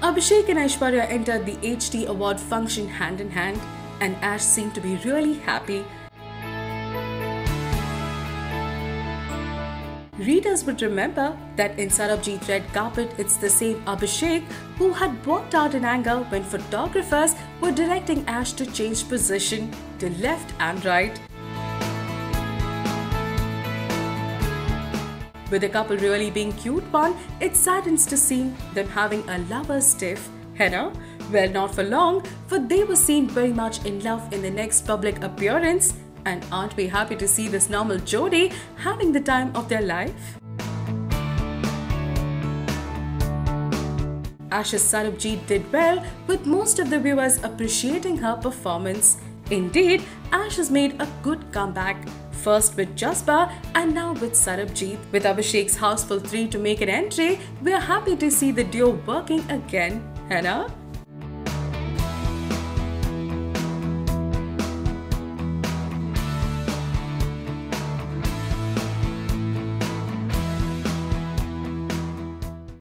Abhishek and Aishwarya entered the HT award function hand in hand, and Ash seemed to be really happy. Readers would remember that in Sarabjit Red Carpet, it's the same Abhishek who had walked out in anger when photographers were directing Ash to change position to left and right. With the couple really being cute one, it saddens to see them having a lover's tiff. Henna? Well, not for long, for they were seen very much in love in the next public appearance. And aren't we happy to see this normal Jodi having the time of their life? Ash's Sarabjit did well, with most of the viewers appreciating her performance. Indeed, Ash has made a good comeback. First with Jasba and now with Sarabjit. With Abhishek's Houseful 3 to make an entry, we are happy to see the duo working again. Henna?